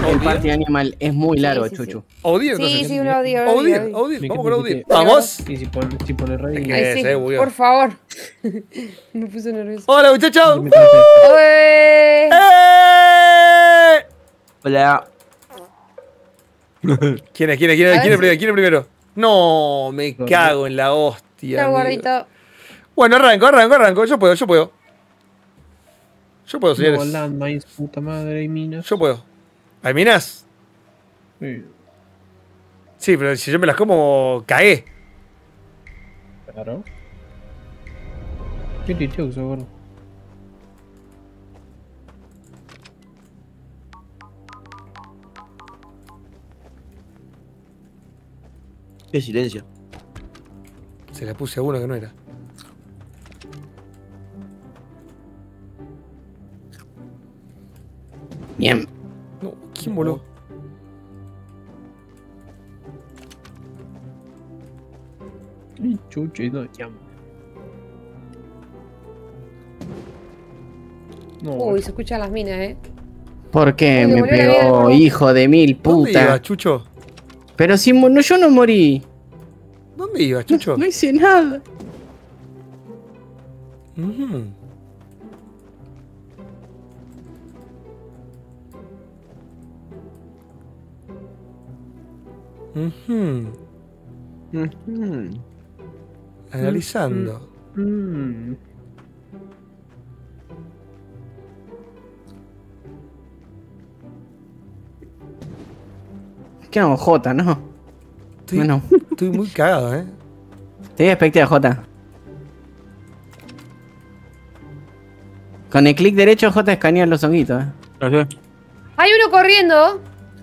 el party animal es muy largo, sí, Chuchu. Odir, Sí, entonces. sí, lo odio. Odir. Vamos con Odir. Vamos. Y si pone rey. Es que- Ay, sí, se bugueó. por favor. Me puse nervioso. Hola, muchachos. ¡Oe! ¡Eh! Hola. ¿Quién es primero? No, me cago en la hostia. Chao, amigo. gordito. Bueno, arranco. Yo puedo, señores. No, landmines, puta madre, y minas. Yo puedo. ¿Hay minas? Sí, Sí, pero si yo me las como, cagué. claro. ¿Qué te uso, gordo? Qué silencio. Se la puse a uno que no era. Bien. No, ¿quién voló? Ay, chuche, no, llamo. No, Uy, se escuchan las minas, ¿Por qué Uy, le me volvió la vida, pegó, gordo. hijo de mil ¿Dónde puta? ibas, Chucho? Pero si no, yo no morí. ¿Dónde ibas, Chucho? No hice nada. Ujú. Ujú. Ujú. Analizando. Mm. ¿Qué hago, J, no? Bueno, Estoy muy cagado, ¿eh? te expecté a J. Con el clic derecho, J escanea los honguitos, Hay uno corriendo.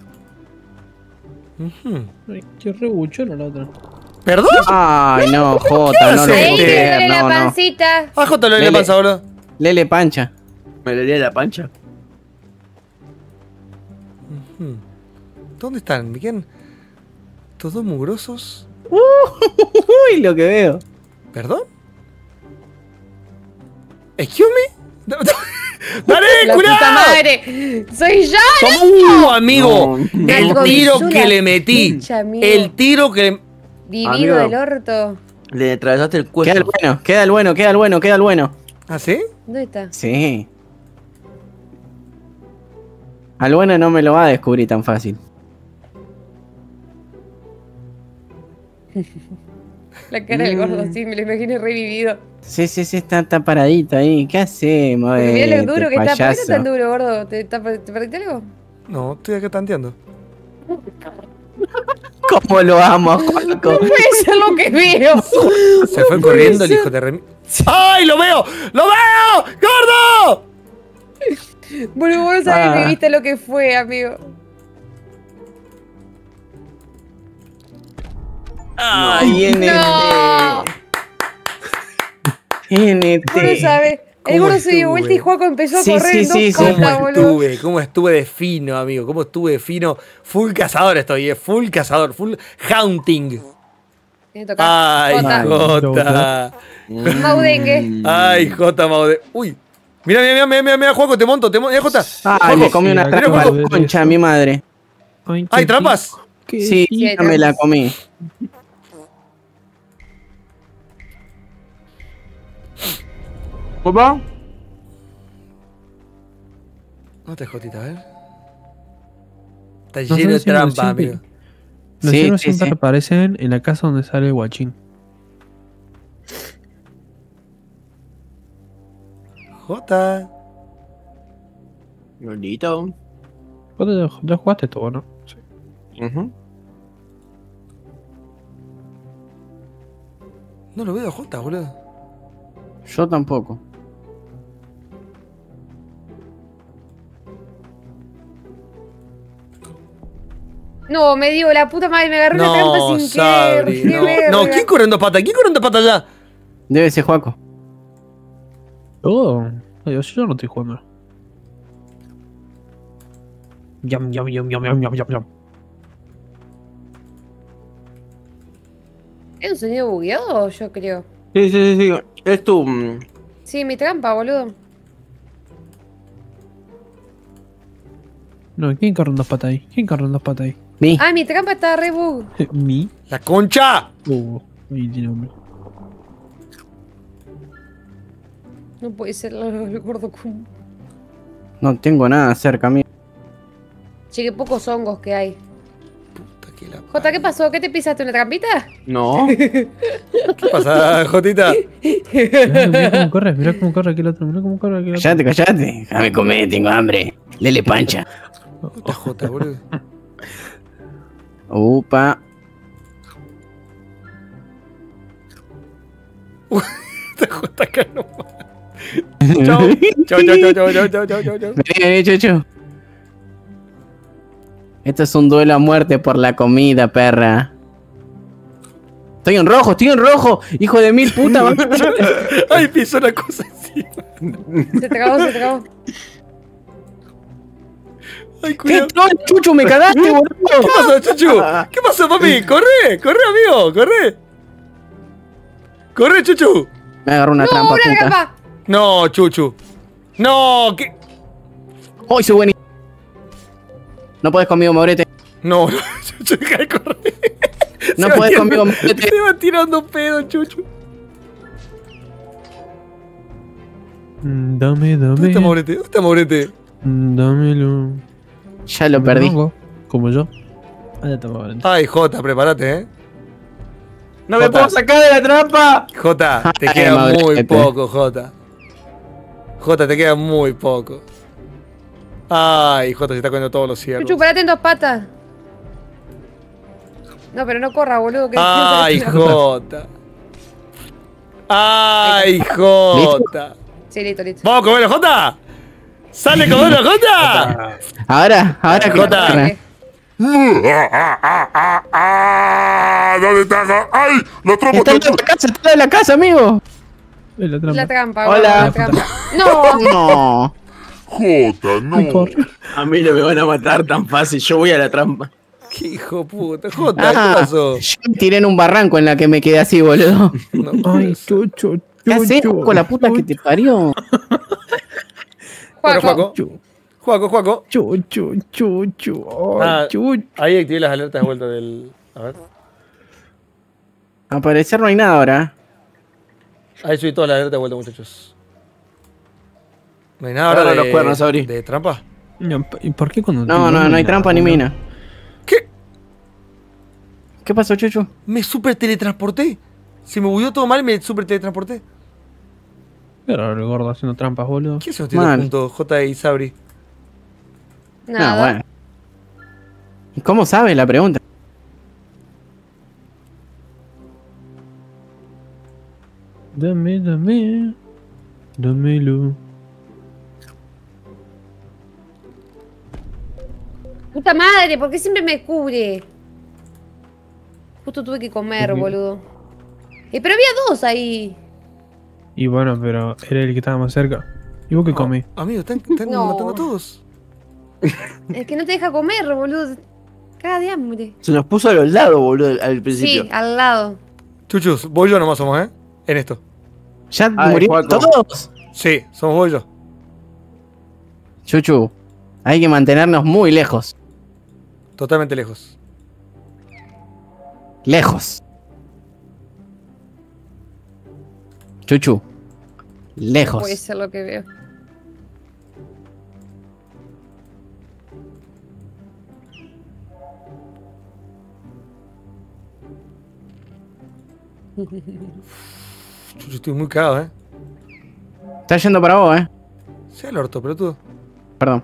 Ujú. Ay, qué rebuchona la otra. ¿Perdón? Ay, no, J, no lo haces? Ahí puedo le creer, duele la no, no. pancita. Ah, Jota, lo de la Lele. panza, boludo. Lele pancha. Me le di la pancha. Ujú. ¿Dónde están? ¿Me quedan estos dos mugrosos? Uy, lo que veo. ¿Perdón? ¿Excuse me? ¡Dale, La cuidado! puta madre. Soy yo. Amigo! No. El Algo tiro me hizo que la le metí. pincha, amigo. El tiro que le... Divido Amigo. el orto. Le atravesaste el Queda el cuello. bueno, queda el bueno, queda el bueno, queda el bueno. ¿Ah, sí? ¿Dónde está? Sí. Al bueno no me lo va a descubrir tan fácil. La cara del gordo, sí, me lo imagino revivido. Sí, está paradito ahí. ¿Qué hacemos? Porque mirá lo duro que está. ¿Por qué payaso? está tan duro, gordo? ¿Te perdiste algo? No, estoy acá tanteando. ¿Cómo lo amo, Juanco? Puede ser lo que veo. Se fue corriendo el hijo de remi... ¡Ay, lo veo! ¡Lo veo! ¡Gordo! Bueno, vos sabés Ah. que viste lo que fue, amigo. Ay, NT. No. NT. Vos no sabés. El ¿Cómo gordo se dio estuve? vuelta y Juaco empezó a Sí, correr sí, en dos sí, sí. patas, boludo. ¿Cómo estuve de fino, amigo? ¿Cómo estuve de fino? Full cazador estoy, full cazador, full hunting. Tiene que tocar. Ay, Jota. Jota. Maudengue. Ay, Jota Maude. Uy. Mira, Juaco, te monto. Mira, Jota. Ay, me comí una Mira, trampa Juaco. de concha, mi madre. Ay, ¿Hay trampas? Sí, Sí, ya me la comí. ¿Cómo? ¿Dónde está Jotita? A ver. Está No lleno de sé si lo trampas, siempre- amigo. Los Sí, hielos sí, siempre sí. aparecen en la casa donde sale el guachín. Jota. Gordito. ¿Vos ya jugaste todo, no? Sí. Ujú. No lo veo a Jota, boludo. Yo tampoco. No, me dio la puta madre, me agarró una No, trampa sin Sabri. querer. Qué No, verga. no, ¿quién corre en dos patas? ¿Quién corre en dos patas ya? Debe ser Juaco. Oh, Dios, yo no estoy jugando. Yam, yam, yam, yam, yam, yam, yam, yam. ¿Es un sonido bugueado? Yo creo. Sí. Es tu. Sí, mi trampa, boludo. No, ¿quién corre en dos patas ahí? ¿Quién corre en dos patas ahí? Mi. Ay, mi trampa está re bug. ¿Mi? ¡La concha! Y tiene nombre. No puede ser el gordo cum. No tengo nada cerca, amigo. Che, qué pocos hongos que hay. Puta que la Jota, ¿qué pasó? ¿Qué te pisaste? ¿Una trampita? No. ¿Qué pasa, Jotita? Mirá cómo corre, mirá cómo corre aquel otro, mirá cómo corre aquel otro. Cállate, cállate. Déjame comer, tengo hambre. Lele pancha. Puta Jota, boludo. Upa. Esta Jota acá nomás. Chau. Chau, chau, chau, chau, chau, chau, chau, chau. Vení, chuchu. Esto es un duelo a muerte por la comida, perra. Estoy en rojo, hijo de mil puta. Ay, pisó una cosa encima. Se trabó, se trabó. Ay, ¿Qué cuidado. troll, chuchu? Me cagaste, ¿Qué boludo. pasó, Chuchu? ¿Qué pasó, papi? ¡Corre! ¡Corre, amigo! ¡Corre! ¡Corre, Chuchu! Me agarró una ¡No, trampa, una puta. trampa! No, Chuchu. No, ¿qué? ¡Hoy soy buenísimo! No podés conmigo, Maurete. No, no, Chuchu, deja de correr. No Se va podés tirando- conmigo, Maurete. Se va tirando pedo, Chuchu. Dame, ¿Dónde está dame. Maurete? ¿Dónde está Maurete? Dámelo. Ya lo perdí. Hongo, como yo. Allá está Valente. Ay, Jota, prepárate, ¡No me Jota. puedo sacar de la trampa! Jota, te Ay, queda muy Maurete. poco, Jota. Jota, te queda muy poco. Ay, Jota, se está comiendo todos los ciervos. Chuchu, parate en dos patas. No, pero no corra, boludo. Que Ay, Jota. Ay, Jota. Sí, listo, listo. ¿Vamos a comerlo, Jota? ¡Sale a comerlo, Jota! Ahora, Jota. corre. ¿Dónde está? ¡Ay! ¡La trampa! Está en la casa, amigo. La trampa. La trampa, Hola. boludo, la trampa. No, No. Jota, no. Ay, corre. A mí no me van a matar tan fácil. Yo voy a la trampa. ¡Qué hijo puta! Jota, ¿qué Ah, pasó? yo me tiré en un barranco en la que me quedé así, boludo. No, Ay, chucho, ¿Qué haces chucho, con la puta que te parió? Bueno, Juaco. Juaco. Juaco. chucho, chucho. Ay, Ah, chucho. ahí activé las alertas de vuelta del... A ver. Al parecer no hay nada ahora. Ahí subí todas las alertas de vuelta, muchachos. No hay nada Agarra ahora los cuernos, Abri. de trampa. No, ¿y por qué cuando No hay trampa ni mina. ¿Qué? ¿Qué pasó, Chuchu? Me super teletransporté. Se me bugueó todo mal y me super teletransporté. Pero el gordo haciendo trampas, boludo. ¿Quién se nos tiró Mal. juntos? J y Sabri. Nada. No, bueno. ¿Y cómo sabes la pregunta? Dame. Dámelo. Puta madre, ¿por qué siempre me cubre? Justo tuve que comer, boludo. Pero había dos ahí. Y bueno, pero era el que estaba más cerca. ¿Y vos qué comí? Amigo, están No. matando a todos. Es que no te deja comer, boludo. Caga de hambre. Se nos puso a los lados, boludo, al principio. Sí, al lado. Chuchus, vos y yo nomás somos, ¿eh? En esto. ¿Ya Ay, murieron Juaco. todos? Sí, somos vos y yo. Chuchu, hay que mantenernos muy lejos. Totalmente lejos. Lejos. Chuchu. Lejos. Puede ser lo que veo. Chuchu, estoy muy cagado, ¿eh? Está yendo para vos, Sea el orto, pero tú. Perdón.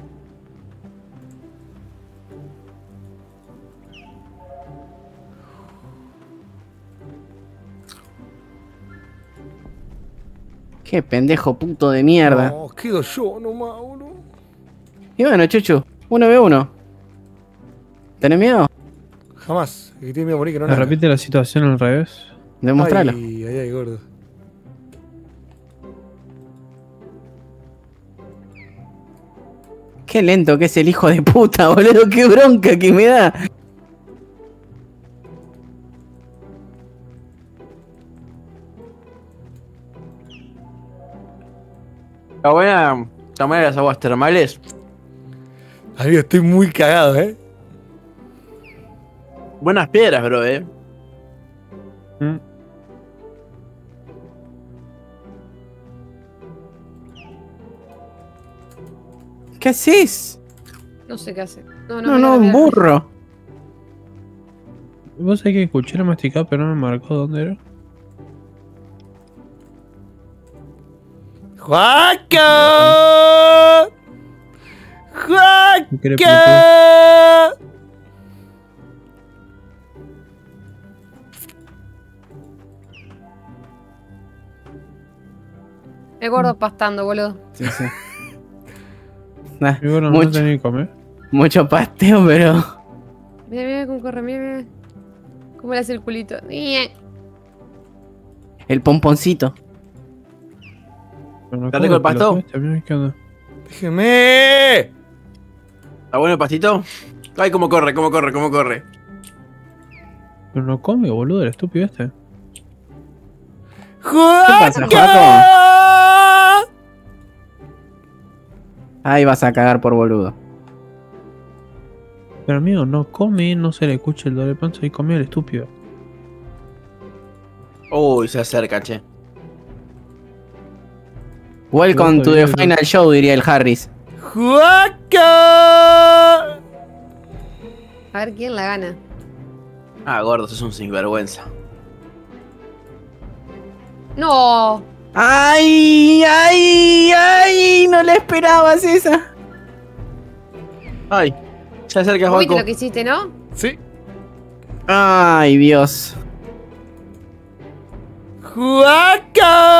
Qué pendejo puto de mierda. No, quedo yo nomás, boludo. Y bueno, Chuchu, 1v1. ¿Tenés miedo? Jamás. El que tiene miedo a morir que no ¿Me naga. repite la situación al revés? Demostralo. Ay, gordo. Qué lento que es el hijo de puta, boludo. Qué bronca que me da. La buena tamaño de las aguas termales. Amigo, estoy muy cagado, Buenas piedras, bro, Mm. ¿Qué haces? No sé qué hace. No, No, mirá, un mirá. burro. Vos sabés que escuché la masticada, pero no me marcó dónde era. ¡Juaco! ¿Qué quiere ¡Juaco! El gordo pastando, boludo. Sí, sí. Nah, Y bueno, no mucho, tenía que comer. mucho pasteo, pero. Mira, mira cómo corre, mira, mira. Cómo le hace el culito. El pomponcito. Pero no ¿Está come rico el pasto? pelotudo este, amigo, ¿qué onda? ¡Déjeme! ¿Está bueno el pastito? Ay, cómo corre, cómo corre, cómo corre. Pero no come, boludo, el estúpido este. pasa, ¡Juaco! Ahí vas a cagar por boludo. Pero amigo, no come, no se le escucha el doble panza y comió el estúpido. Uy, se acerca, che. Welcome Loco, to the bien, final show, diría el Harris. ¡Juaco! A ver quién la gana. Ah, gordo, sos un sinvergüenza. No. ¡Ay! ¡Ay! ¡Ay! No la esperabas esa. Ay, se acerca ¿Viste Juaco. lo que hiciste, no? Sí. ¡Ay, Dios! ¡Juaco!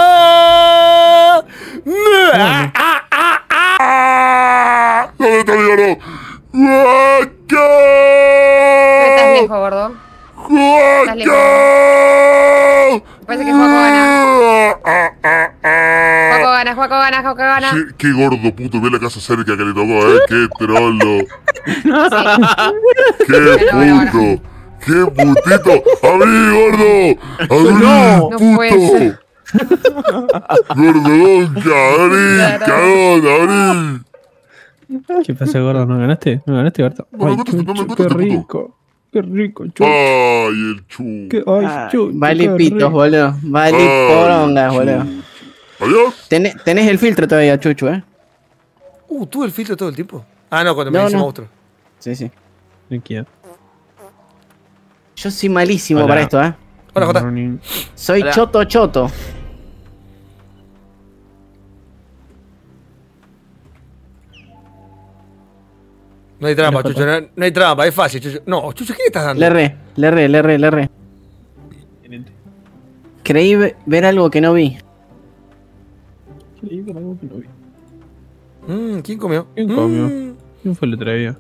¿Dónde está mi gordo? ¡Juaco! Estás lejos, gordo. ¡Juaco! Me parece que Juaco gana. Juaco gana, Juaco gana, Juaco gana. Qué gordo puto, ve la casa cerca que le tocó, qué trolo. Qué Bueno. puto. Qué putito. Abrí, gordo. Abrí, No puede puto. ser. Gordonca, abrí, cagón, abrí. ¿Qué pasa, gordo? ¿No ganaste? ¿No ganaste, gordo? No me Ay, contaste, no me chucho, contaste, qué puto. rico. Qué rico, chucho. Ay, el chu. Ay, Ay, chucho, vale qué pitos, rico. boludo. Vale Ay, porongas, chu. boludo. ¿Adiós? Tenés el filtro todavía, Chuchu, ¿eh? ¿Tuve el filtro todo el tiempo? Ah, no, cuando me No, dice no. monstruo. Sí, sí. ¿De quién? Yo soy malísimo Hola. para esto, ¿eh? Hola, Jota. Morning. Soy Hola. choto. No hay trampa, Hola, Chucho. No hay trampa, es fácil, Chucho. No, Chucho, ¿qué le estás dando? Le erré. Creí ver algo que no vi. Creí ver algo que no vi. ¿Quién comió? ¿Quién comió? ¿Quién fue el otro día?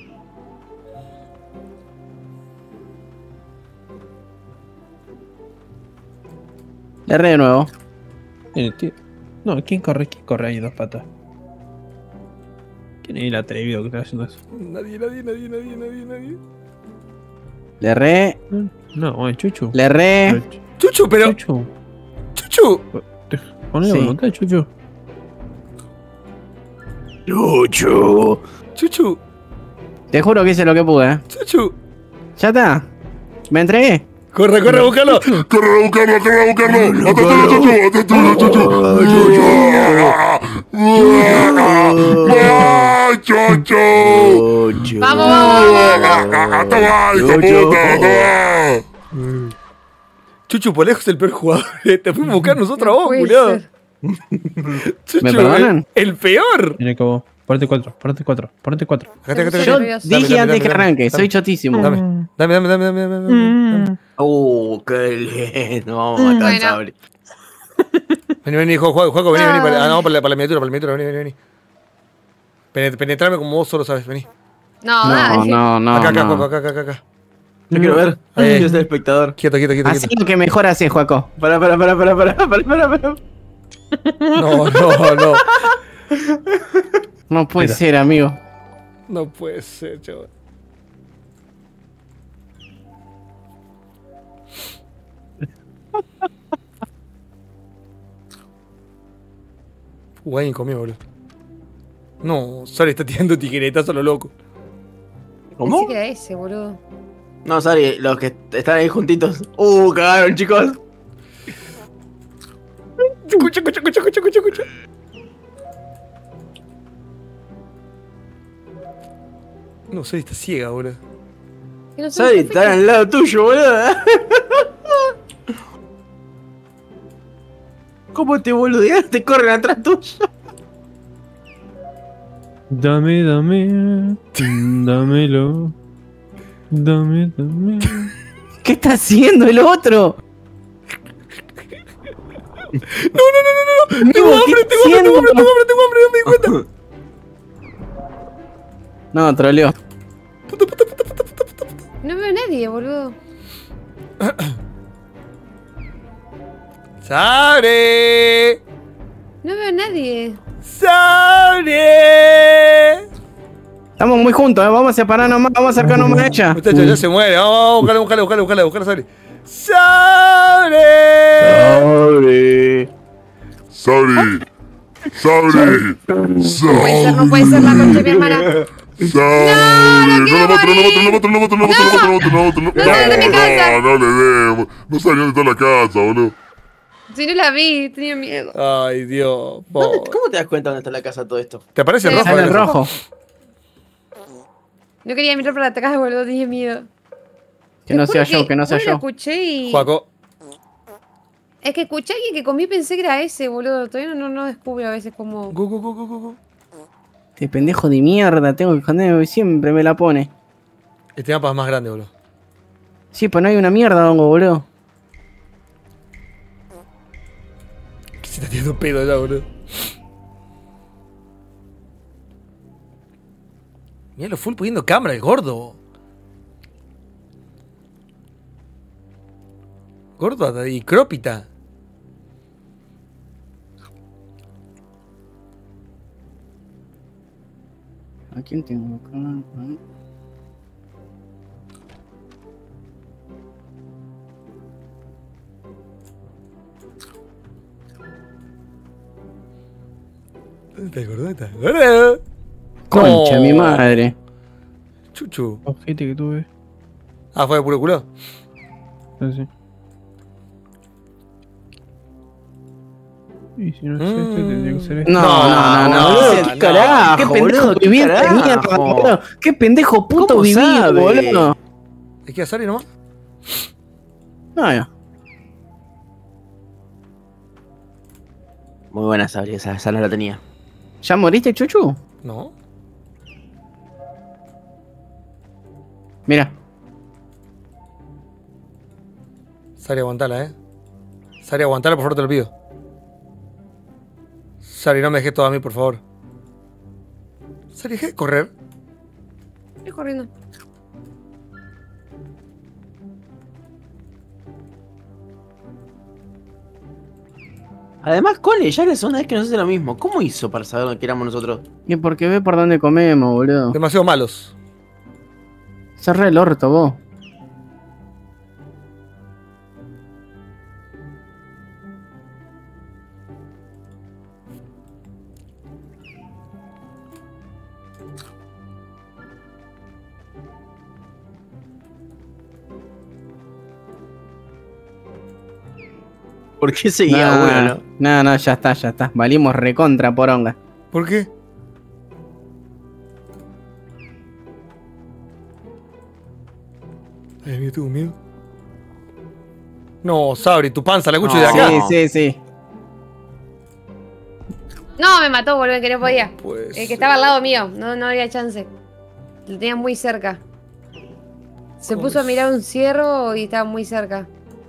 Le erré de nuevo. Tío. No, ¿quién corre? ¿Quién corre ahí dos patas? ¿Quién es el atrevido que está haciendo eso? Nadie. Le erré. No, bueno, Chuchu. Le erré. Chucho, pero. Chuchu. Chucho. Ponle Sí. voluntad, Chuchu. Chuchu. Chucho. Te juro que hice lo que pude, ¿eh? Chucho. Ya está. Me entregué. Corre, a buscarlo. Corre a buscarlo. Atatelo, Chuchu. ¡Ay, Chuchu! Chuchu. Vamos. ¡Toma, hijo de puta! ¡Toma! Chucho, por lejos el peor jugador. Te fuimos a buscar nosotros a vos, Puede culiado. ser. Chucho, ¿Me perdonan? el peor. Viene acabó. Ponete cuatro. Acá. Yo Dame, dije antes que arranque. dame. Soy chotísimo. Dame. Qué lindo. Vamos a matar a Bueno. Sabri. Vení, Juaco, vení. No, para la miniatura, vení. Penetrame como vos solo sabes, vení. No, No, dale. no. Acá. Yo quiero ver. Ahí. Yo soy espectador. Quieto. Así lo que mejor haces, Juaco. Para. No. No puede Mira. ser, amigo. No puede ser, chaval. Wayne comió, boludo. No, Sari está tirando tijeretas a lo loco. ¿Cómo? Pensé que era ese, boludo. No, Sari, los que están ahí juntitos. Cagaron, chicos. Escucha. No, Sari está ciega, boludo. Que no sé Sari, dónde fue están al lado tuyo, boludo. ¿Cómo te boludeas? Te corren atrás tuyo. Dame, dámelo. Dame. ¿Qué está haciendo el otro? No. Amigo, Tengo ¿qué hambre, está no haciendo? me di cuenta. No, troleó. No veo a nadie, boludo. ¡Sari! No veo a nadie. ¡Sari! Estamos muy juntos, vamos a separarnos más, vamos a acercarnos más a ella. Muchachos, ya se muere. Vamos, buscar a Sari. ¡Sari! Sari. No puede ser la concha de mi hermana. Sari. no quiero No le demos. No sabía dónde está la casa, boludo. Si no la vi, tenía miedo. Ay, Dios. ¿Cómo te das cuenta dónde está la casa todo esto? ¿Te aparece el Sí. rojo? Sale el rojo. No quería mirar para atrás, boludo, tenía miedo. Que no Te sea juro yo, que no sea lo yo. escuché y... Juaco. Es que escuché a alguien que comí y pensé que era ese, boludo. Todavía no descubro a veces cómo... Go. Este pendejo de mierda, tengo que esconderme, siempre me la pone. Este mapa es más grande, boludo. Sí, pues no hay una mierda, hongo, boludo. Que se está tirando pedo ya, boludo. Mira lo full poniendo cámara, el gordo. Gordo y crópita. ¿A quién tengo acá? ¿Dónde está el gordo? ¿Está el gordo? Concha, No. mi madre. Chuchu. Ojete que tuve. Ah, fue de puro culo. Así. Y si no es este, tendría que ser este. No, no, ¿Qué no. carajo? ¿Qué pendejo boludo, qué vivir de carajo. mierda, boludo? ¿Qué pendejo puto ¿Cómo vivir, sabe? boludo? ¿Hay que hacer y nomás? No, ya. Muy buena, Sari, esa no la tenía. ¿Ya moriste, Chuchu? No. Mira. Sari, aguantala, Sari, aguantala, por favor, te lo pido. Sari, no me dejes todo a mí, por favor. Sari, deja de correr. Estoy corriendo. Además, Cole, ya es la segunda vez que nos hace lo mismo. ¿Cómo hizo para saber que éramos nosotros? Y porque ve por dónde comemos, boludo. Demasiado malos. Cerré el orto, vos. ¿Por qué seguía bueno? No, ya está. Valimos recontra poronga. ¿Por qué? Ay, mío, tengo miedo. No, Sabri, tu panza la escucho de acá. Sí. No, me mató, boludo, que no podía. Pues, El que estaba al lado mío, no había chance. Lo tenía muy cerca. Se puso a mirar un cierro y estaba muy cerca.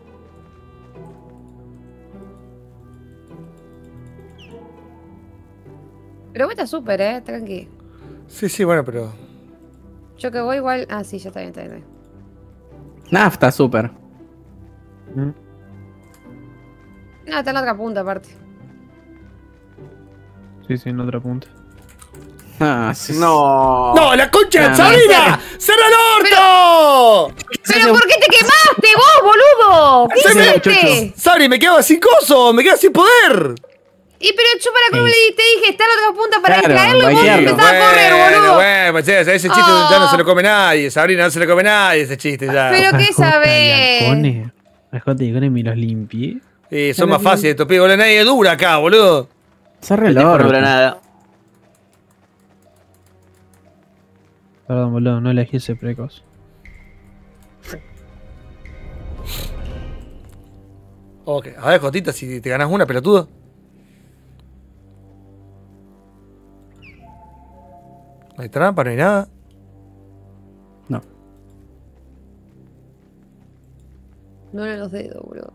Pero vos estás súper, tranqui. Sí, bueno, pero... Yo que voy igual... Ah, sí, ya está bien. Nafta, súper. ¿Mm? No, está en la otra punta aparte. Sí, en otra punta. Ah, sí. No. ¡No, la concha de No, Sabrina! ¡Cierra el orto! ¿Pero por qué te quemaste vos, boludo? ¿Qué Se me- hiciste? Sabri, me quedo sin coso, me quedo sin poder. Y pero yo para cómo te dije, está en la otra punta para Claro, distraerlo y vos bailarlo. empezás a correr, boludo. Bueno, pues ese chiste ya no se lo come nadie. Sabrina, no se lo come nadie ese chiste ya. Pero qué sabés. Las J y Halcones me los limpié. Y son más fáciles estos pibes, boludo. Nadie dura acá, boludo. Se No reloj. dura nada. Perdón, boludo, no elegí ese precoz. Ok, a ver, Jotita, si te ganas una, pelotudo. No hay trampa, no hay nada. No. No en los dedos, boludo.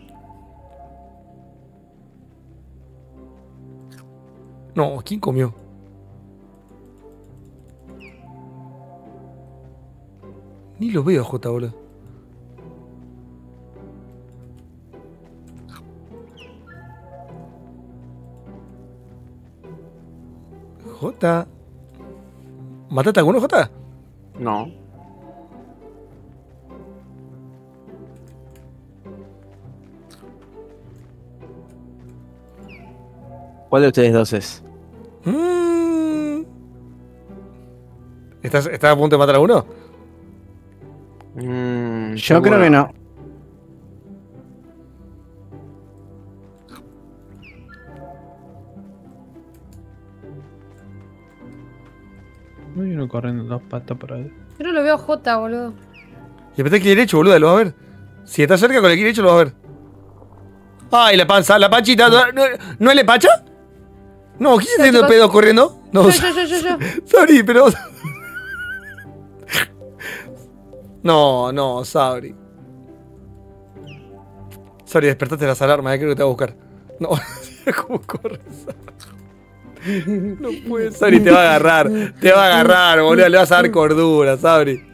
No, ¿quién comió? Ni lo veo, Jota, boludo. Jota. ¿Mataste a alguno, Jota? No. ¿Cuál de ustedes dos es? ¿Estás a punto de matar a uno? Yo creo que no. No hay uno corriendo dos patas por ahí. Yo no lo veo a Jota, boludo. Y apreté el clic derecho, boludo, lo vas a ver. Si estás cerca con el clic derecho, lo vas a ver. Ay, la panza, la panchita. ¿No es la pacha? No, ¿quién está haciendo pedo corriendo? No, Yo. Sabri, pero. No, Sabri. Sabri, despertaste las alarmas, creo que te va a buscar. No, ¿cómo corres? No puede, Sabri, te va a agarrar, boludo, le vas a dar cordura, Sabri.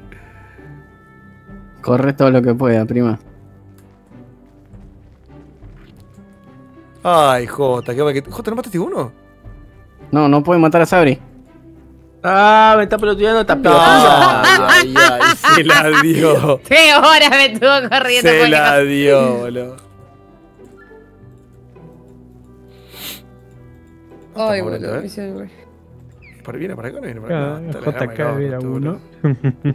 Corre todo lo que pueda, prima. Ay, Jota, Jota, ¿no mataste uno? No puede matar a Sabri. Ah, me está pelotudeando, está pelotudeando. Ay, se la dio. 3 horas me estuvo corriendo. Se por la acá. dio, boludo. Ay, Está boludo. ¿eh? misión, güey. ¿Viene para acá o no viene para acá? No, está la JK gama, era tú, uno. boludo.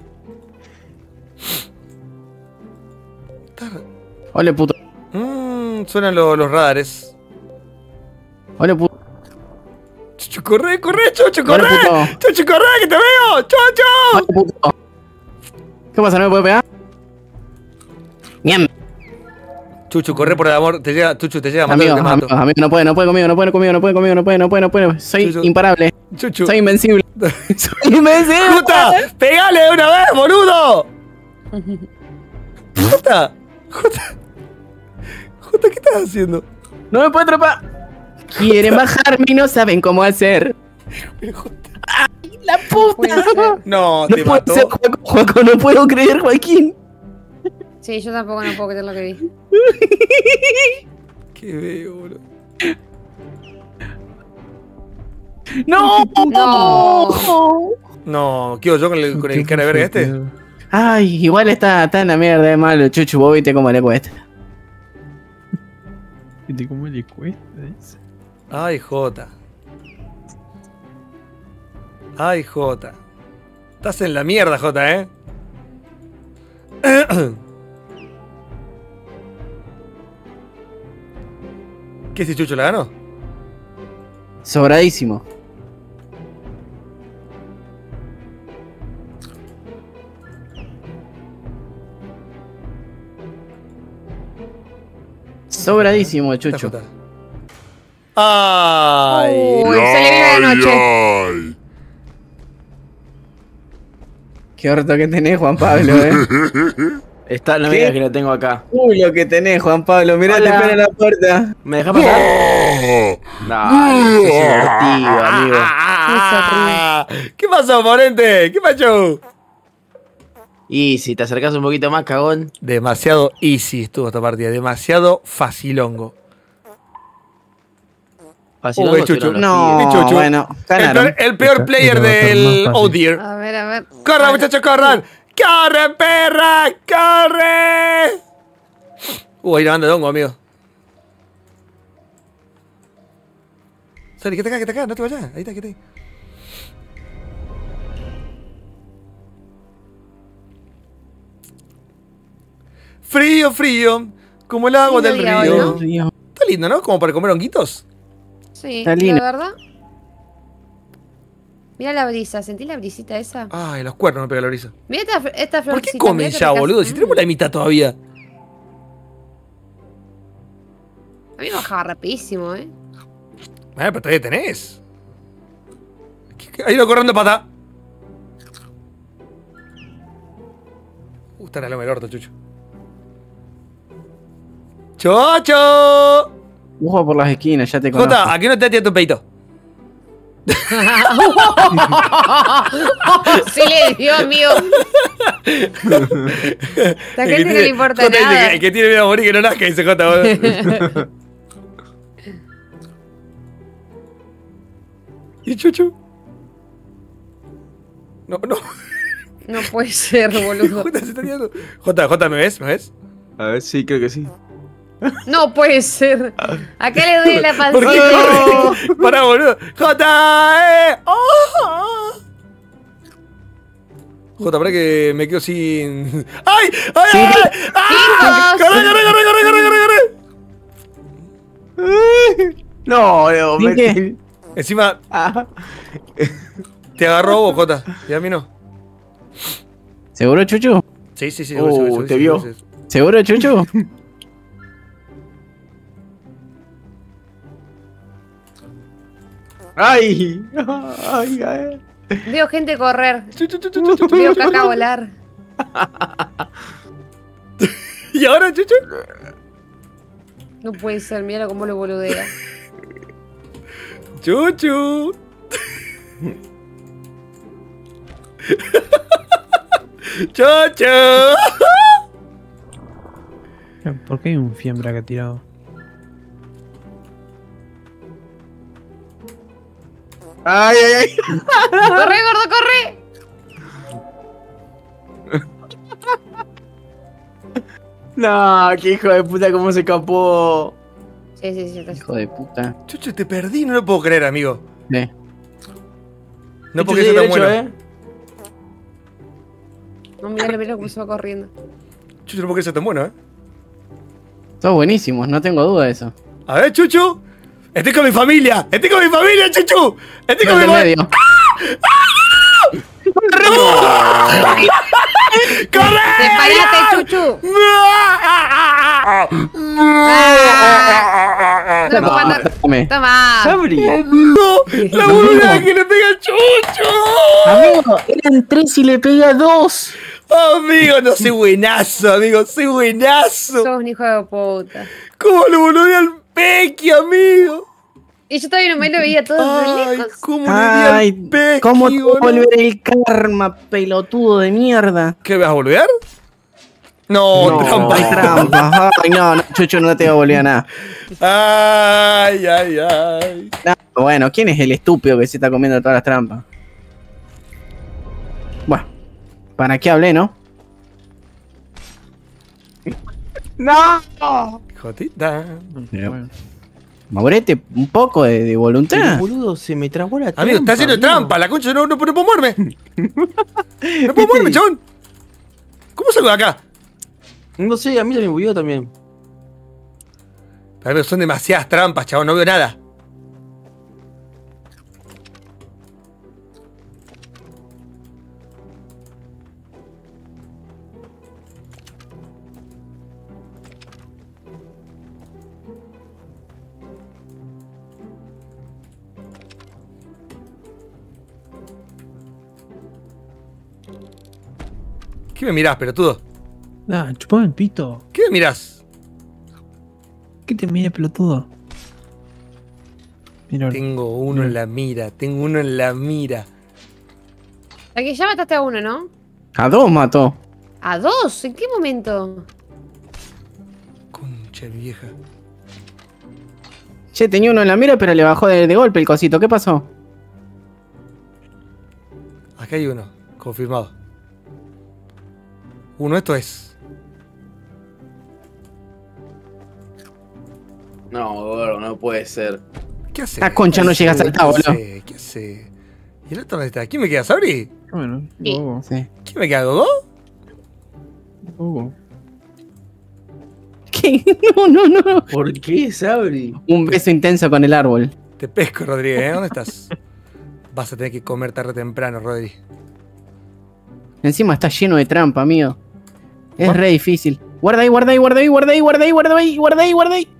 Ole puto. Suenan los radares. Ole puto. Chuchu, corre, Chuchu, corre. Ole, puto. Chuchu, corre, que te veo. Chuchu. Ole puto. ¿Qué pasa? ¿No me puede pegar? Ñam. Chuchu, corre por el amor. Chuchu, te llega a matar, Amigo, te mato. amigo, no puede conmigo, no puede. Soy Chuchu. imparable. Chuchu. Soy invencible. Soy invencible. ¡Jota! ¡Pegale de una vez, boludo! ¡Jota! ¿Qué estás haciendo? No me puede atrapar. Quieren bajarme y no saben cómo hacer. ¡Ay, la Puede puta! ser. No, No te puede mató. ser, Juaco, no puedo creer, Joaquín. Sí, yo tampoco no puedo creer lo que vi. Qué veo, boludo. ¡No! No. No, ¿qué hago yo con el cara de verga este? Ay, igual está en la mierda de malo, Chuchu. Vos viste cómo le cuesta. ¿Viste cómo le cuesta? Dice. Ay, Jota. Ay, Jota. Estás en la mierda, Jota, ¿eh? ¿Qué si Chucho la ganó? Sobradísimo. Sobradísimo, Está Chucho. Jota. Ay. Uy, se le vive la noche. Ay. Qué orto que tenés, Juan Pablo, Está, no me ¿Qué? digas que lo tengo acá. Uy, lo que tenés, Juan Pablo. Mirá, te Hola. espera en la puerta. ¿Me dejas pasar? No, es divertido, amigo. ¿Qué pasó, oponente? ¿Qué pasó? Y si te acercas un poquito más, cagón. Demasiado easy estuvo esta partida. Demasiado facilongo. Fácil, Uy, Chuchu. No, Ni Chuchu. bueno, ganaron. El peor player Este va a ser del más Oh fácil. Dear. A ver. ¡Corran, muchachos, corran! ¡Corre, perra! ¡Corre! Hay una banda de hongo, amigo. Sale, quédate acá, no te vayas. Ahí está, quédate ahí. Frío, frío, como el agua del Lindo día río. hoy, ¿no? Está lindo, ¿no? Como para comer honguitos. Sí, Está la lindo. verdad. Mira la brisa, ¿sentí la brisita esa? Ay, los cuernos me pega la brisa. Mira esta ¿Por florcita. qué comen mirá qué ya, ricas. boludo? Si tenemos la mitad todavía. A mí me bajaba rapidísimo, Pero todavía tenés. Hay uno corriendo pata. Está en el orto, Chucho. ¡Chocho! Ojo por las esquinas, ya te conozco. Jota, aquí no te atiende tu peito. Sí le dio, amigo. La gente no le importa Jota dice nada. que el que tiene miedo a morir que no nazca, dice Jota. boludo. ¿Y Chuchu? No. No puede ser, boludo. Jota se está tirando. Jota, ¿me ves? ¿Me ves? A ver, sí, creo que sí. No puede ser. Acá le duele la ¿Por qué pancita. corre? Pará, boludo. Jota, ¡Oh! Jota, pará que me quedo sin. ¡Ay! ¡Ay! Sí. ¡Ay! ¡Ah! Chicos. ¡Corre! No, Leo, ¿Sí qué? Encima, Ah. te agarró vos, Jota. Y a mí no. ¿Seguro, Chuchu? Sí. Te vio. ¿Seguro, Chuchu? ¡Ay! ¡Ay! Veo gente correr. Chu. Veo caca volar. ¿Y ahora, Chuchu? No puede ser, mira cómo lo boludea. Chuchu. Chuchu. ¿Por qué hay un fiambre acá tirado? ¡Ay, ay, ay! ¡Corre, gordo, corre! No, qué hijo de puta, cómo se escapó. Sí, está. Hijo de puta. Chuchu, te perdí, no lo puedo creer, amigo. Ve. No porque sea tan bueno. No, mira cómo se va corriendo. Chuchu, no porque sea tan bueno, Sos buenísimos, no tengo duda de eso. A ver, Chuchu. Estoy con mi familia, Chuchu. Estoy con mi Del familia. medio. ¡Corre! ¡Separate, Chuchu! No, No, dame. Toma. ¡Sabri! ¡No! ¡La boluda que le pega a Chuchu! Amigo, eran 3 y le pega 2. Amigo, no soy buenazo, amigo, soy buenazo. Sos un hijo de puta. ¿Cómo lo boludea al Pequi, amigo? Y yo todavía no me lo veía todo de Ay, lejos. ¿cómo le di al Ay, Pequi, ¿cómo te va a boludo? volver el karma, pelotudo de mierda? ¿Qué, vas a boludear? No, No. trampa. Hay trampa. Ay, no, Chuchu, no te va a volver a nada. Ay. No, bueno, ¿quién es el estúpido que se está comiendo todas las trampas? Bueno, ¿para qué hablé, no? ¡No! Jotita. Pero, Maurete, un poco de Pero, voluntad. boludo, se me trabó la trampa. Amigo, está haciendo amigo. trampa, la concha, no puedo moverme. No puedo moverme, chabón. ¿Cómo salgo de acá? No sé, a mí se me bugueó también. Amigo, son demasiadas trampas, chabón, no veo nada. ¿Qué me mirás, pelotudo? Ah, chupame el pito. ¿Qué me mirás? ¿Qué te mira, pelotudo? Mira, Tengo uno en la mira, Aquí ya mataste a uno, ¿no? A 2 mató. ¿A dos? ¿En qué momento? Concha vieja. Che, tenía uno en la mira, pero le bajó de golpe el cosito. ¿Qué pasó? Acá hay uno, confirmado. Uno, esto es. No, gordo, no puede ser. ¿Qué hace? La concha no llega a saltar, boludo. ¿Qué hace? ¿Y el otro dónde está? ¿Quién me queda, Sabri? Bueno, Sí. Gogo. Sí. ¿Quién me queda, Gogo? Gogo. ¿Qué? No. ¿Por qué, Sabri? Un beso intenso con el árbol. Te pesco, Rodríguez, ¿eh? ¿Dónde estás? Vas a tener que comer tarde o temprano, Rodri. Encima está lleno de trampa, amigo. Es re difícil. Guarda ahí, guarda ahí, guarda ahí, guarda ahí, guarda ahí, guarda ahí, guarda ahí, guarda ahí.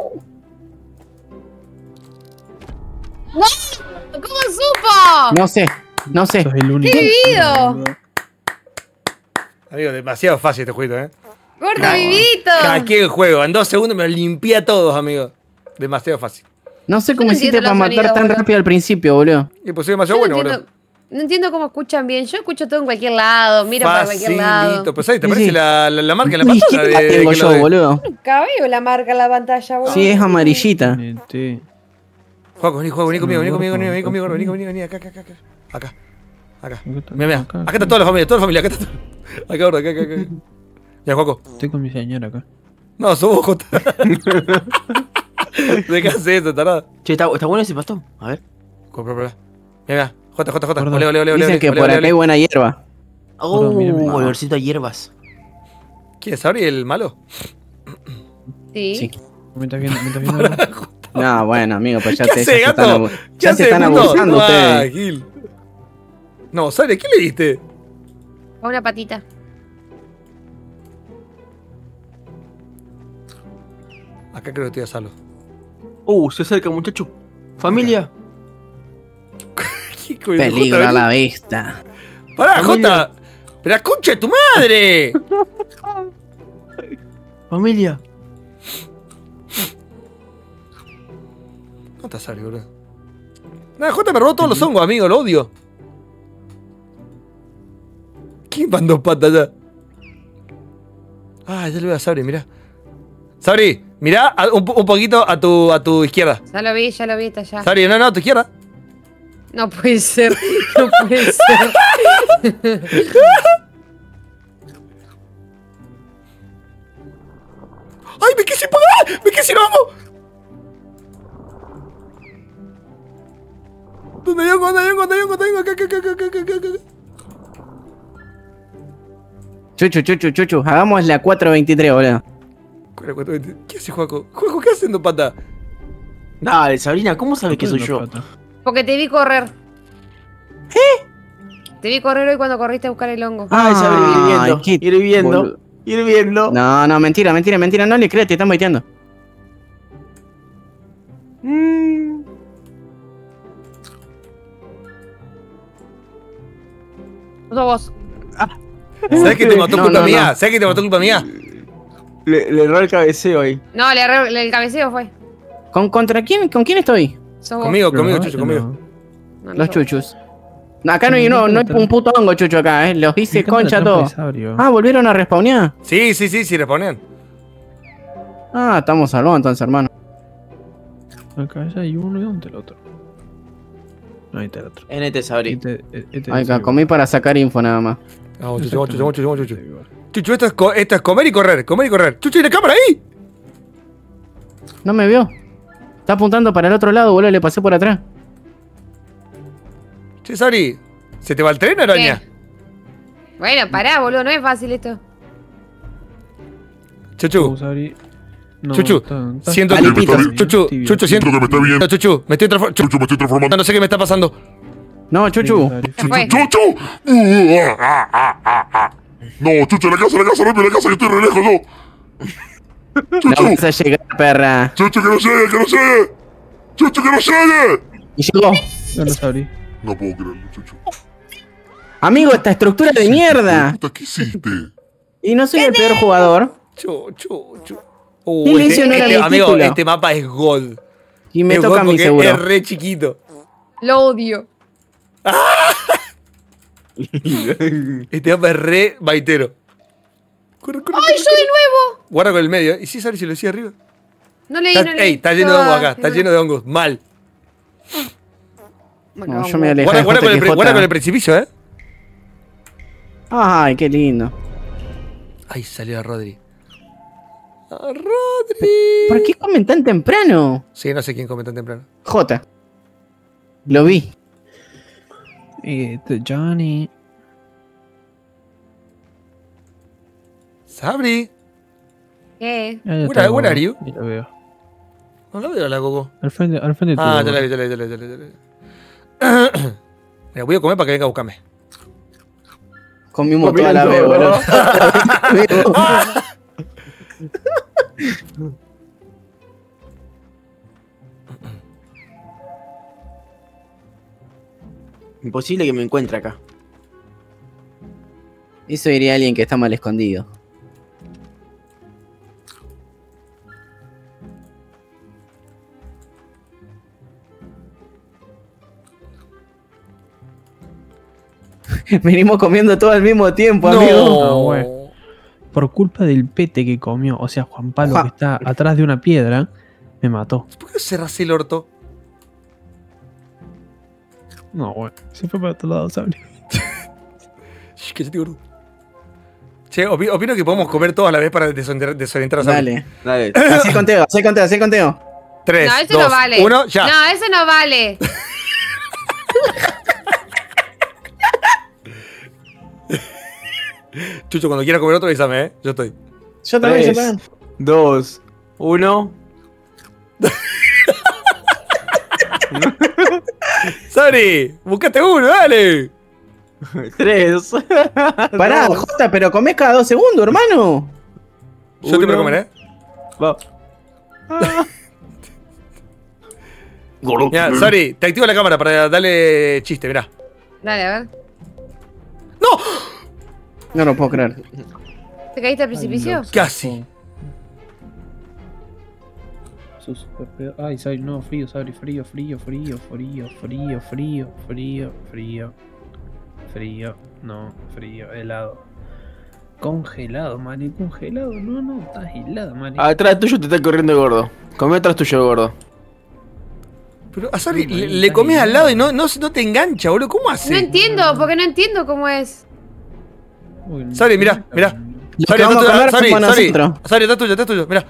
¿Cómo supo? No sé. Sos el único. ¡Qué vivido! Amigo, demasiado fácil este jueguito, ¿eh? ¡Gordo vivito! Hackeé el juego. En 2 segundos me lo limpié a todos, amigo. Demasiado fácil. No sé cómo no hiciste entiendo para los matar sonidos, tan boludo. rápido al principio, boludo. Y pues soy demasiado bueno, boludo. No entiendo cómo escuchan bien. Yo escucho todo en cualquier lado. Miro para cualquier lado. Facilito. Pues ahí, ¿te Sí, parece sí. la marca en la Ni pantalla? siquiera la tengo que yo, lo de- boludo. Nunca veo la marca en la pantalla, boludo. Sí, es amarillita. Juaco, vení conmigo, vení, acá. Mira, acá está toda la familia, acá está todo. Acá, gordo, acá. Ya, Juaco. Estoy con mi señora acá. No, sos vos, Jota. Dejase eso, tarada. Che, está bueno ese pastón. A ver. Mira, Jota. Gordo. Ole. Dicen que por acá hay buena hierba. Oh, mira, mira. olorcito a hierbas. ¿Quién es Sabri, el malo? Sí. Sí. ¿Me estás viendo? No, bueno, amigo, pues ya ¿Qué te hace, gato? ya se están abusando ustedes. Gil. No, Sabri, ¿qué le diste? A una patita. Acá creo que estoy a salvo. Se acerca, muchacho. Familia. ¿Qué coño, Peligro Jota, a la vista. Pará, Familia. Jota. ¡Pero la concha de tu madre! Familia. ¿Dónde está Sabri, boludo? Nada, Jota me robó todos los hongos, amigo, lo odio. ¿Quién mandó patas allá? Ah, ya le veo a Sabri, mirá. Sabri, mirá un poquito a tu izquierda. Ya lo vi, está allá. Sabri, no, a tu izquierda. No puede ser. No puede ser. ¡Ay, me quedé sin pagar! ¡Me quedé sin hongo! ¿Dónde hay hongo? Acá. Chuchu, hagamos la 423, boludo. ¿Qué hace Juaco? Juaco, ¿qué haces, pata? Dale, Sabrina, ¿cómo sabes que soy yo? Porque te vi correr. Te vi correr hoy cuando corriste a buscar el hongo. Ay, Sabri, qué ir viendo. No, mentira, no le creas, te están baiteando. No sos vos. ¿Sabes que te mató No, culpa no, mía? no. ¿Sabes que te mató culpa mía? Le erró el cabeceo ahí. No, el cabeceo fue. ¿Contra quién? ¿Con quién estoy? Sos vos. Conmigo, Chucho, conmigo. No, no Los sos vos. chuchus. No, acá no hay un puto hongo, chucho, acá, Los hice concha todo. Ah, ¿volvieron a respawnear? Sí, responden. Ah, estamos salvados entonces, hermano. Acá ya hay uno y ¿dónde el otro? No, ahí está el otro. NT, Sabri. Ay, acá comí para sacar info nada más. Vamos, Chucho. Chucho, esto es comer y correr. Chucho, ¿y la cámara ahí? No me vio. Está apuntando para el otro lado, boludo, le pasé por atrás. Che, Sabri, ¿se te va el tren, araña? ¿Qué? Bueno, pará, boludo, no es fácil esto. Chuchu, No, Chuchu, está- siento Dale, que... pito. Chuchu, tibio. siento... Siento que me está viendo. Chuchu, me estoy transformando... Chucho, me estoy transformando. No sé qué me está pasando. No, chuchu. Se fue. ¡Chucho! No, Chucho, la casa, rápido, la casa, que estoy re lejos, no. No Chucho, vas a llegar, perra. Chucho, que no llegue. Chucho, que no llegue. Y llegó. No lo sabrí. No puedo creerlo, Chucho. Amigo, esta estructura de mierda. Puta, ¿qué hiciste? Y no soy el peor jugador. Chuchu. ¿Quién le hizo no era mi amigo, título? este mapa es gold. Y me Es toca a gold mí porque seguro. es re chiquito. Lo odio. Este mapa es re baitero. Corre. ¡Ay, yo de nuevo! Guarda con el medio. ¿Y si sabes si lo decía arriba? No leí, Está, no leí. está lleno de hongos acá. Está lleno de hongos. Mal. Bueno, No, yo me alejé Guarda de JQJ. con el precipicio, Ay, qué lindo. Ay, salió a Rodri. Rodri. ¿Por qué comen tan temprano? Sí, no sé quién come tan temprano. J. Lo vi. Johnny. Sabri. ¿Qué? Where are you? Ya lo veo. No la veo la Coco. Al frente tuyo. Ah, ya la vi. Mira, voy a comer para que venga a buscarme. Comimos toda la vez, boludo. Imposible que me encuentre acá. Eso diría alguien que está mal escondido. Venimos comiendo todo al mismo tiempo, amigo. Ah, güey. Por culpa del pete que comió, o sea, Juan Pablo, Juan. que está atrás de una piedra, me mató. ¿Por qué no cerrás el orto? No, güey. Se fue para otro lado, ¿sabes? Shh, que se te gordo. Che, opino que podemos comer todos a la vez para desorientar a Sabri. Dale. Dale. Así el conteo, así el conteo, así el conteo. 3, No, ese 2, no vale. 1, ya. No, ese no vale. Chucho, cuando quiera comer otro, avísame, ¿eh? Yo estoy. Yo también, yo 3, también. 2, 1. Sabri, buscate uno, dale. 3. Pará, Jota, pero comés cada 2 segundos, hermano. Yo estoy para comer, ¿eh? Va. Mira, Sabri, te activo la cámara para darle chiste, mirá. Dale, a ver. No lo puedo creer. ¿Te caíste al precipicio? Casi. Ay, Sabri, no, frío, Sabri, frío. No, frío, helado. Congelado, Mari, congelado. No, estás helado, Mari. Atrás tuyo te está corriendo el gordo. Come atrás tuyo el gordo. Pero a Sabri le comés al lado y no te engancha, boludo. ¿Cómo No hace? entiendo, porque no entiendo cómo es. Sabri, mirá. Lo que vamos a comer somos nosotros. Sabri, está tuyo, mirá.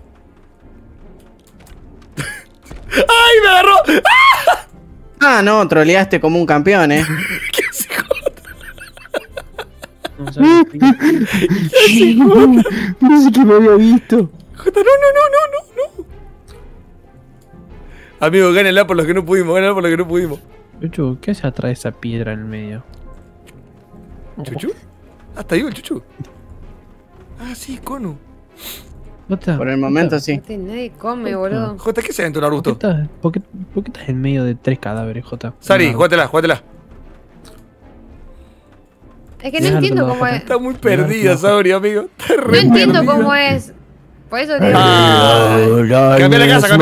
¡Ay, me agarró! Ah, no, troleaste como un campeón, ¿Qué hace No, Sabri, Dice que me había visto. Jota? No. Amigo, gánenla por los que no pudimos. Chuchu, ¿qué hace atrás de esa piedra en el medio? ¿Chuchu? Hasta digo el chuchu. Ah, sí, Konu. Jota, Por el momento sí. Nadie come, boludo. Jota, ¿qué se aventó un ¿Por qué arbusto? estás, por qué estás en medio de 3 cadáveres, Jota? Sabri, No, jugátela. Es que no Déjalo, entiendo cómo Jota. es. Está muy perdida, Sabri, amigo. Está No re entiendo perdida. cómo es. Por eso te Ah, cambia la casa.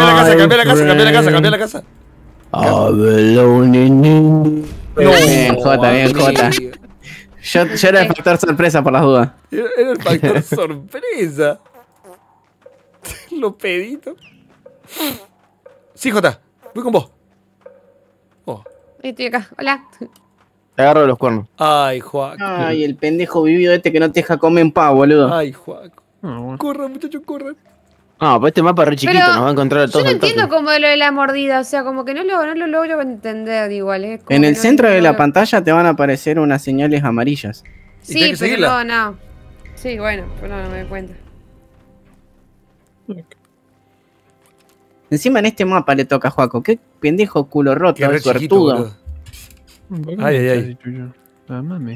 Bien, Jota. Yo era el factor sorpresa por las dudas. Era el factor sorpresa. Lo pedito. Sí, Jota, voy con vos. Oh. Estoy acá. Hola. Te agarro de los cuernos. Ay, Juaco. Ay, el pendejo vivido este que no te deja comer en paz, boludo. Ay, Juaco. Ah, bueno. Corran, muchachos, corran. No, pero este mapa es re chiquito, Pero nos va a encontrar a Yo todos no al toque. entiendo cómo lo de la mordida. O sea, como que no lo logro entender igual. Como En que el no- centro de no la lo- pantalla te van a aparecer unas señales amarillas. ¿Y Sí, tenés que pero seguirla? no. Sí, bueno, pero no me doy cuenta. Encima en este mapa le toca a Juaco. Qué pendejo culo roto, Qué re chiquito, suertudo. boludo. ¿Por qué Ay, me ay, estás ay. Chuchu? Ah, mami.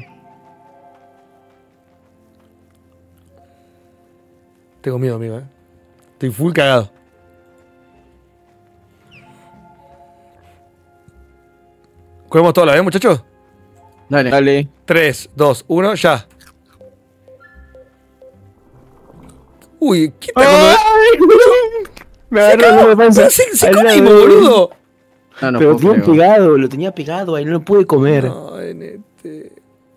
Tengo miedo, amigo, Estoy full cagado. ¿Juguemos toda la vez, muchachos? Dale. Dale. 3, 2, 1, ya. Uy, ¿qué está con Me agarró la panza. Se Al lado comimos, de- boludo. No, no Pero puedo lo creer. lo tenía pegado ahí, no lo pude comer. Ay, nete.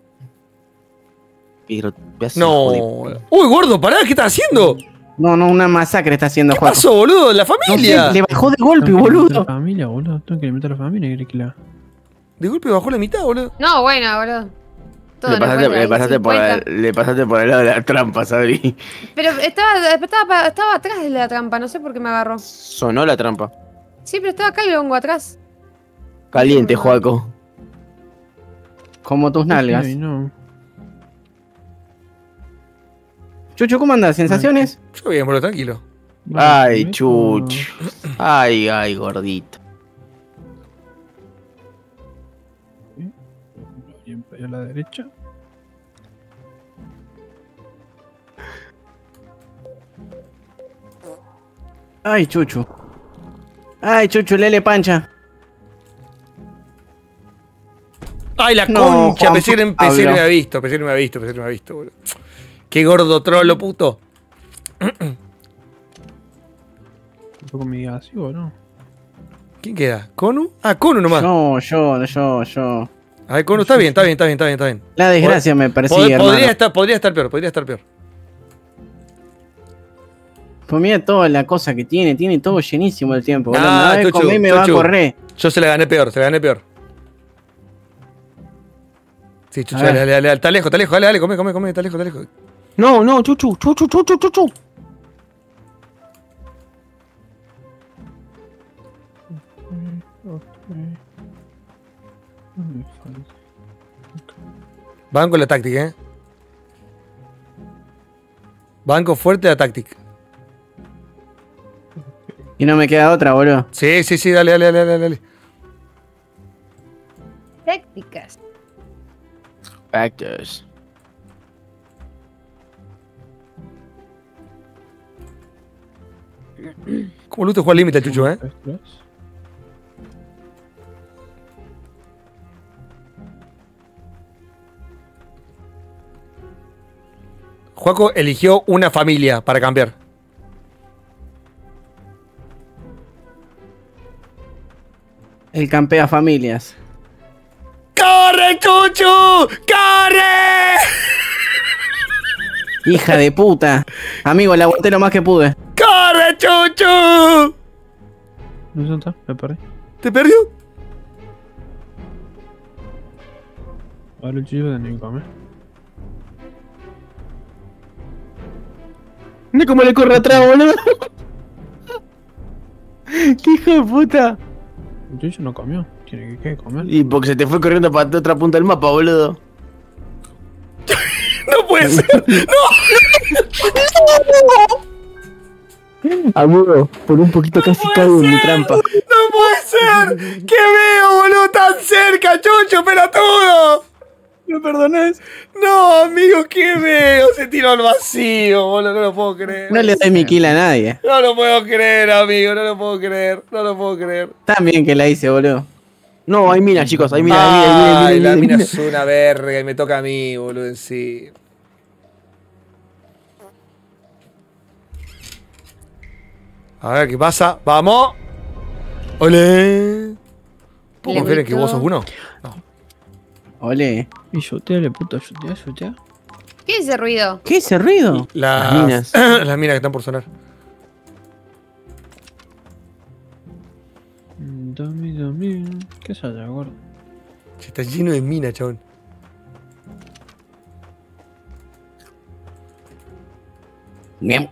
Pero, pedazo No. de hijo de- Uy, gordo, pará, ¿qué estás haciendo? No, una masacre está haciendo ¿Qué Juaco. pasó, boludo? La No sé, familia. le bajó de golpe, Tengo que alimentar a boludo. la familia, boludo. Tengo que alimentar a la familia, ¿querés que la...? De golpe bajó la mitad, boludo. No, bueno, boludo. Todo no cuenta, Le pasaste 50. le pasaste por el lado de la trampa, Sabri. Pero estaba atrás de la trampa, no sé por qué me agarró. Sonó la trampa. Sí, pero estaba acá el hongo atrás. Caliente, Joaco. Como tus nalgas. Ay, no. Chucho, ¿cómo andas? ¿Sensaciones? Yo bien, boludo, tranquilo. Ay, Vale, chuch. Ay, gordito. Y a la derecha. Ay, Chuchu. Ay, Chuchu, Lele Pancha. Ay, la No, concha, Juan pensé que no Pablo. me había visto, boludo. Qué gordo trolo, puto. Un poco me diga así o no. ¿Quién queda? ¿Conu? Ah, Conu nomás. Yo. A ver, Conu, está bien. La desgracia me persigue, Podría hermano. estar peor. Pues mira toda la cosa que tiene todo llenísimo el tiempo. boludo. Ah, Me va a Chuchu, comer y me va a Chuchu. correr. Yo se la gané peor. Sí, Chuchu, A ver. dale. Está lejos, dale, come, está lejos. No, chuchu. Banco la táctica, Banco fuerte la táctica. Y no me queda otra, boludo. Sí, dale. Tácticas. Factors. ¿Cómo luto juega al límite, Chuchu, Juaco eligió una familia para cambiar. El campea familias. ¡Corre, Chuchu! ¡Corre! Hija de puta. Amigo, la aguanté lo más que pude. ¡Corre, Chuchu! ¿Dónde está? Me perdí. ¿Te perdió? Ahora el chico de ni comer. Mira cómo le corre atrás, boludo. ¡Qué hijo de puta! El chico no comió. Tiene que comer. Y porque se te fue corriendo para otra punta del mapa, boludo. ¡No puede ser! Amigo, por un poquito casi caigo en mi trampa. ¡No puede ser! ¿Qué veo, boludo? ¡Tan cerca, Chuchu, pelotudo! ¿Me perdones? No, amigo, ¿qué veo? Se tiró al vacío, boludo, no lo puedo creer. No le doy mi kill a nadie. No lo puedo creer, amigo, no lo puedo creer. Tan bien que la hice, boludo. No, hay minas, chicos, hay minas, Ay, la mina minas. es una verga y me toca a mí, boludo, en sí. A ver, ¿qué pasa? ¡Vamos! ¡Ole! ¿Puedo confiar en que vos sos uno? No. Ole. Y shoteale, puta, shotea. ¿Qué es ese ruido? ¿Qué es ese ruido? Las minas. las minas que están por sonar. Dame. ¿Qué es allá, gordo? Se está lleno de minas, chabón. Bien.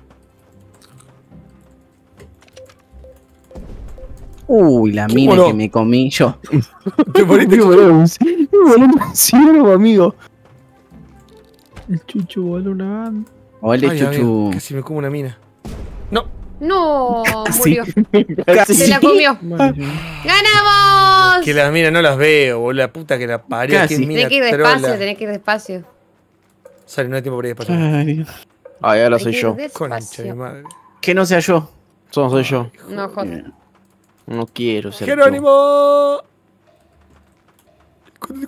Uy, la mina voló? que me comí yo. Te moriste, Me Chuchu. voló un ciervo, amigo. El chucho voló una banda. Ole, Ay, Chuchu. amigo, casi me como una mina. No, No, Casi. murió. Se la comió. Maldición. ¡Ganamos! que las minas no las veo, boludo. La puta que la parió. Casi. Qué mina Tenés que ir despacio, trola. tenés que ir despacio. Sale, no hay tiempo para ir despacio. Ay, Dios. Ay, ahora Tenés soy que ir yo. Concha de despacio. mi madre. Que no sea yo. Solo soy yo. No, joder. No quiero ser yo. ¡Jerónimo! Corre.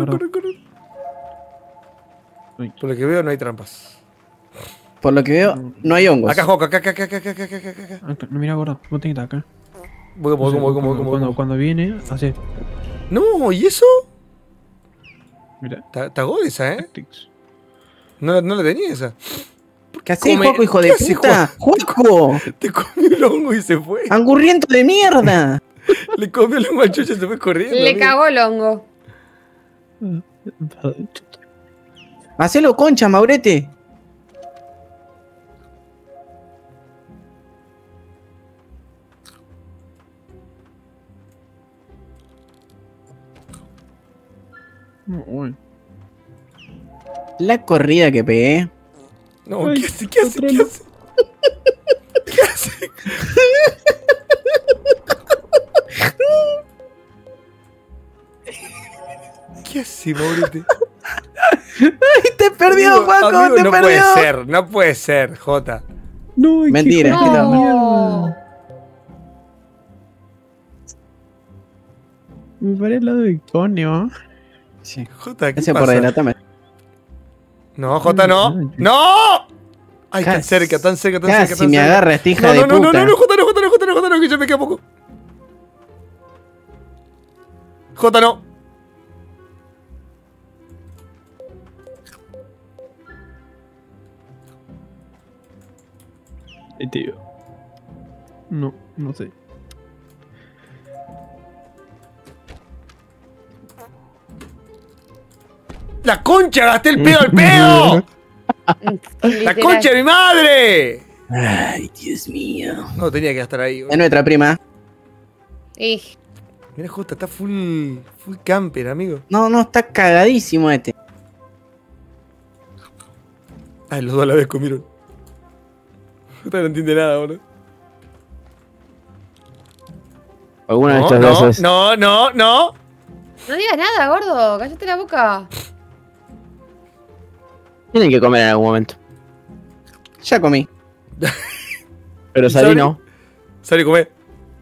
Uy. Por lo que veo, no hay trampas. Por lo que veo, no hay hongos. Acá, Joco, acá. Ah, no, mira, gordo, vos tenés que estar acá. Voy. Cuando viene, hace. No, ¿y eso? Mira, Está god esa, tactics. No la tenía esa. ¿Qué haces, Come- Joco, hijo ¿Qué de haces, puta? ¡Joco! Te comió el hongo y se fue. ¡Angurriento de mierda! Le comió el hongo al chucho y se fue corriendo. Le amigo. cagó el hongo. Hacelo concha, Maurete. Uy. La corrida que pegué. No, Ay, ¿qué hace? ¿Qué hace? otro ¿Qué no. hace? ¿Qué hace? ¿Qué hace, Maurete? ¡Ay, te perdió, Amigo, Juaco! amigo, ¡Te no perdió! puede ser, no puede ser, Jota. No, Mentira, qué es que joder, no. No. Me paré al lado de Conio. Sí. Jota, ¿qué Ese pasa? por delatame. No, Jota, no. ¡No! Ay, tan cerca, tan cerca, tan cerca. Casi tan me cerca. agarra esta hija No, de no, no, no, puta. no, Jota, no, Jota, no, Jota, no, Jota, no, que ya me queda poco. Jota, no. Tío. No, no sé. ¡La concha! ¡Gasté el pedo al pedo! ¡La Literal. concha de mi madre! Ay, Dios mío. No tenía que estar ahí. Es nuestra prima. Y Mira, Jota, está full camper, amigo. No, no, está cagadísimo este. Ay, los dos a la vez comieron. Jota no entiende nada, boludo. Alguna de No, estas no, veces. no, no, no. no digas nada, gordo. Cállate la boca. Tienen que comer en algún momento. Ya comí. Pero ¿Y salí Sabri? no. Sale a comer.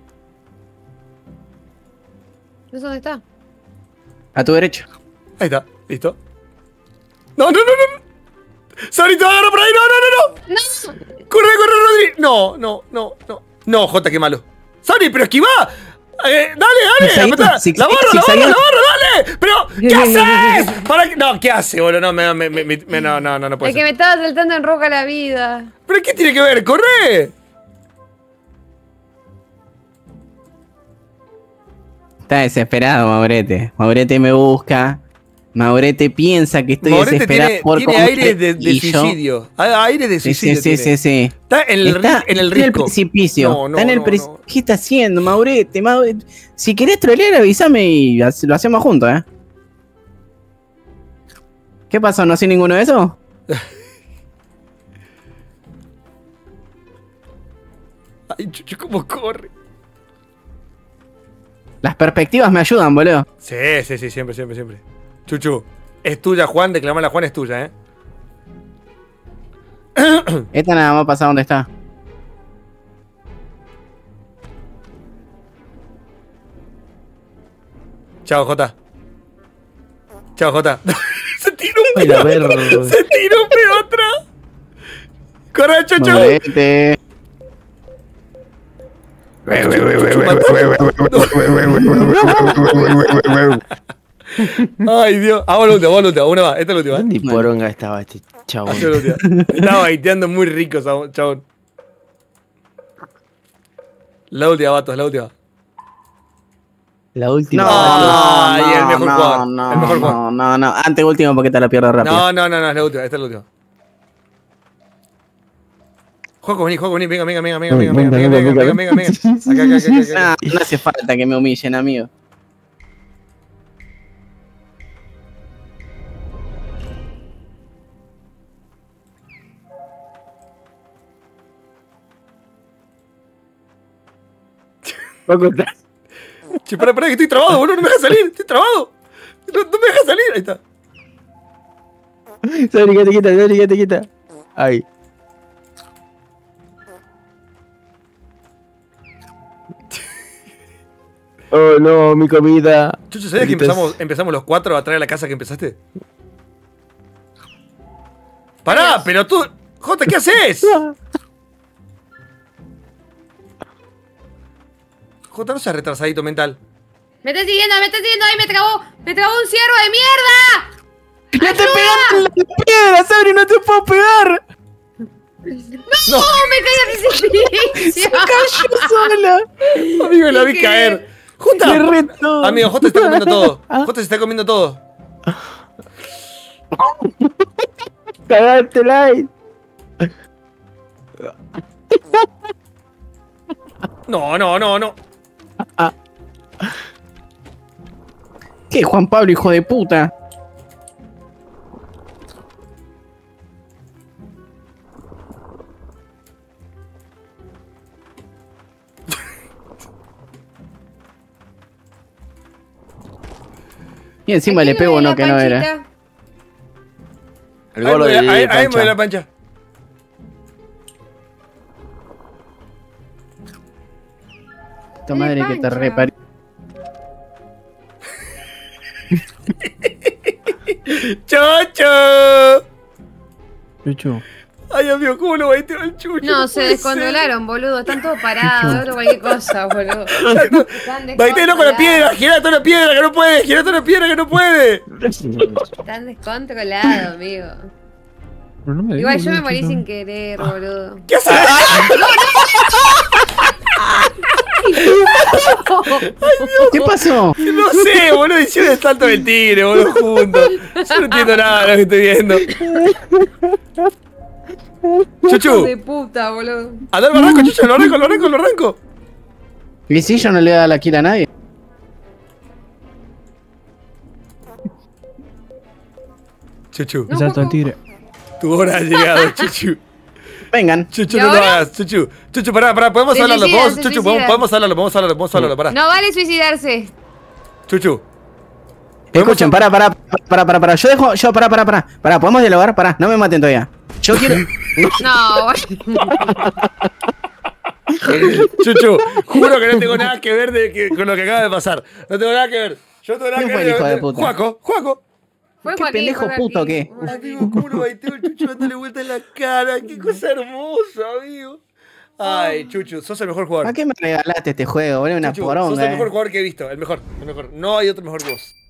¿No sé dónde está? A tu derecho. Ahí está, listo. No, no, no, no. Sabri, te va a agarrar por ahí. No, no, no, no. ¡No! Corre, corre, Rodri. No, no, no, no. No, Jota, qué malo. Sabri, pero esquiva. Dale, dale. Zigzaguito, apretá. La barra, la barra, zigzaguito. la barra, dale. Pero, ¿qué haces? ¿Para qué? No, ¿qué hace, boludo? No, no puede Es que ser. me estaba saltando en roca la vida. ¿Pero qué tiene que ver? ¡Corre! Está desesperado, Maurete. Maurete me busca. Maurete piensa que estoy Maurete desesperado tiene, por tiene comer. aires de Y yo- suicidio. Aires de Sí, suicidio. sí, sí, tiene. sí, sí. Está en el, Está en el en el risco. precipicio. No, no, Está en el no, precipicio. no. ¿Qué está haciendo, Maurete? Si querés trolear, avísame y lo hacemos juntos, ¿eh? ¿Qué pasó? ¿No sé ninguno de esos? Ay, Chucho, cómo corre. Las perspectivas me ayudan, boludo. Sí, sí, sí, siempre, siempre, siempre. Chuchu, es tuya, Juan. Declamarla a Juan es tuya, Esta nada más pasa donde está. Chao, Jota. Chao, Jota. Se tiró un Ay, la pedo. verga. Se tiró un pedo atrás. Corre, Chuchu. Maurete. Ay, Dios. Vamos a la última, vamos a la última. Una más. Esta es la última. ¿Dónde poronga estaba este chabón? Esta es la última. Estaba baiteando muy rico, chabón. La última, vatos, la última. La última. No, Ay, no, el mejor no, jugador, no, el mejor no, jugador. no. Antes último porque te la pierdo rápido. No, no, no, no, es la última. Esta es la última. Juego, vení, venga. Acá. No hace falta que me humillen, amigo. Che, pará, que estoy trabado, boludo, no me deja salir, estoy trabado. No me deja salir, ahí está. Sabri, que te quita. Ahí. Oh no, mi comida. Chucho, ¿sabías que empezamos los cuatro a traer a la casa que empezaste? Pará, pero tú. Jota, ¿qué haces? Jota, no seas retrasadito mental. Me está siguiendo ahí, me trabó un ciervo de mierda. ¡No te pegaste en la piedra, Sabri! ¡No te puedo pegar! ¡No! ¡Me caí al precipicio! ¡Cayó sola! Amigo, la vi ¿Qué? caer. Jota. ¡Me reto! Amigo, Jota se está comiendo todo. Jota se está comiendo todo. Cagaste, Light. No, no, no, no. ¿Qué, Juan Pablo, hijo de puta? Y encima Aquí le lo pego de uno la que no era. panchita. El gordo de Ahí me Pancha. ve la pancha. Tu madre que te reparió. ¡Chocho! Chuchu. Ay, amigo, ¿cómo lo baiteo al chucho? No, se puede descontrolaron, boludo. Están todos parados, hablo cualquier cosa, boludo. ser. Baitealo con la piedra, gira toda la piedra que no puede, gira toda la piedra que no puede. Están descontrolados, amigo. Pero no me Igual digas, yo me boludo, morí chuchu. sin querer, boludo. ¿Qué haces? ¿Qué pasó? No sé, boludo, hicieron el salto del tigre, boludo, juntos. Yo no entiendo nada de lo que estoy viendo. Hijo Chuchu, de puta, boludo. anda al barranco, Chuchu, lo arranco, lo arranco, lo arranco. Y si yo no le da la kill a nadie. Chuchu, El salto al tigre. tu hora ha llegado, Chuchu. Vengan. Chuchu, ¿Y no lo ahora? hagas, Chuchu. Chuchu, pará, podemos Se hablarlo, suicidan, podemos, se Chuchu, suicidan. podemos hablarlo, pará. No vale suicidarse. Chuchu, Escuchen, pará. Yo, pará. ¿Podemos dialogar? Pará, no me maten todavía. Yo quiero. No, boludo. Chuchu, juro que no tengo nada que ver con lo que acaba de pasar. No tengo nada que ver. Yo no tengo nada ¿Quién que fue ver. el hijo de puta? Juaco. Fue ¿Qué Joaquín, pendejo fue puto o Joaquín. qué? Fue Joaquín. Amigo, ¿cómo lo baiteo el Chuchu dándole vuelta en la cara? Qué cosa hermosa, amigo. Ay, Chuchu, sos el mejor jugador. ¿A qué me regalaste este juego, boludo? Una Chuchu, poronga. sos el mejor jugador que he visto. El mejor. No hay otro mejor que vos.